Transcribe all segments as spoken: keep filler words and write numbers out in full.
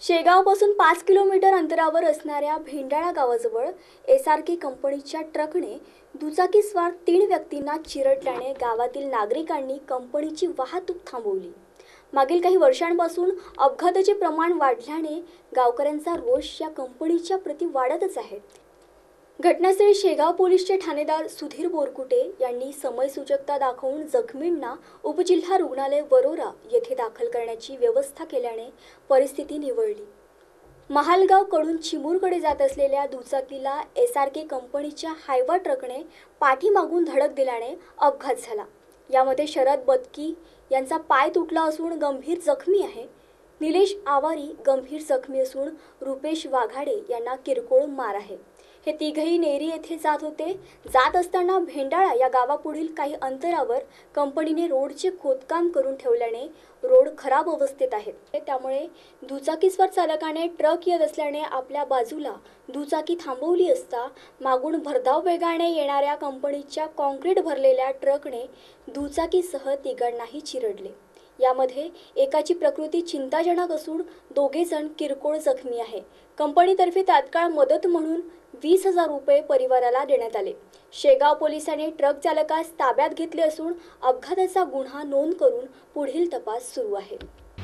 शेगावपासून पाच किलोमीटर अंतरावर असणाऱ्या भेंडाळा गावाजवळ एस आर के कंपनीच्या ट्रकने दुचाकीस्वार तीन व्यक्तींना चिरडल्याने गावातील नागरिकांनी कंपनीची वाहतूक थांबवली। मागील काही वर्षांपासून अपघाताचे प्रमाण वाढल्याने गावकऱ्यांचा रोष या कंपनीच्या प्रति वाढतच आहे। घटनास्थळी शेगाव पोलीसचे ठाणेदार सुधीर बोरकुटे यांनी समयसूचकता दाखवून जखमींना उपजिल्हा रुग्णालय वरोरा येथे दाखल करण्याची व्यवस्था केल्याने परिस्थिती निवळली। महालगाव कडून चिमूरकडे जात असलेल्या दुचाकीला एस आर के कंपनीच्या हायवा ट्रकने पाठीमागून धडक दिल्याने अपघात झाला। यामध्ये शरद बदकी यांचा पाय तुटला असून गंभीर जखमी आहे। निलेश आवारी गंभीर जखमी असून रुपेश वाघाडे यांना किरकोळ मार आहे। हे तिघही नेरी येथे जात होते। जात असताना भेंडाळा या गावापुढील काही अंतरावर कंपनीने रोडचे खोदकाम करून ठेवल्याने रोड खराब अवस्थेत आहे। त्यामुळे दुचाकीस्वार चालकाने ट्रक येत असल्याने आपल्या बाजूला दुचाकी थांबवली असता मागून भरधाव वेगाने येणाऱ्या कंपनीच्या कॉन्क्रीट भरलेल्या ट्रकने दुचाकीसह तिघांनाही चिरडले। यामध्ये एकाची प्रकृती चिंताजनक असून दोघे जण किरकोळ जखमी आहे। कंपनीतर्फे तात्काळ मदत म्हणून वीस हजार रुपये परिवाराला देण्यात आले। शेगाव पोलिसांनी ट्रक चालकास ताब्यात घेतले असून अपघाताचा गुन्हा नोंद करून पुढील तपास सुरू आहे।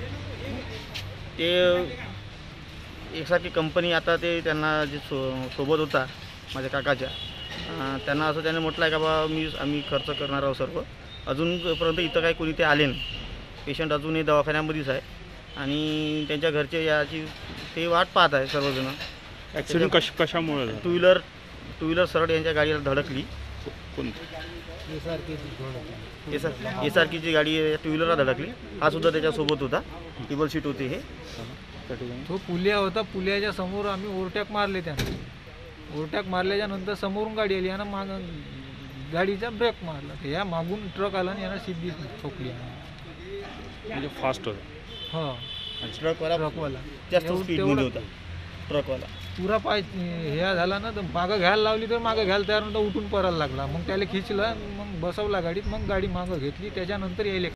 ते एकसारखी कंपनी आता ते त्यांना जे सो सोबत होता माझ्या काकाच्या त्यांना असं त्याने म्हटलं आहे का बा मी आम्ही खर्च करणार आहोत सर्व, अजूनपर्यंत इथं काही कोणी ते आले नाही। पेशंट अजूनही दवाखान्यामध्येच आहे आणि त्यांच्या घरचे याची ते वाट पाहत आहे सर्वजण। ॲक्सिडेंट कश कशामुळे टू व्हीलर टू व्हीलर सरळ यांच्या गाडीला धडकली। कोणती एस आर एस आर केची गाडी टू व्हीलरला धडकली। हा सुद्धा त्याच्यासोबत होता, टेबल सीट होते हे। तो पुलिया होता, पुलियाच्या समोर आम्ही ओव्हरटॅक मारले त्याने। ओव्हरटॅक मारल्याच्या नंतर समोरून गाडी आली आणि माग गाडीचा ब्रेक मारला। या मागून ट्रक आला आणि यानं सिद्धी ठोकली। म्हणजे फास्ट होता। हो, ट्रकवाला ट्रकवाला जास्त स्पीडमध्ये होता। ट्रकवाला पुरा पाय हे झाला ना, तर मागं घ्यायला लावली तर मागं घ्यायला तयार नव्हता, उठून परायला लागला। मग त्याला खिचलं, मग बसवला गाडीत, मग गाडी मागं घेतली, त्याच्यानंतर यायले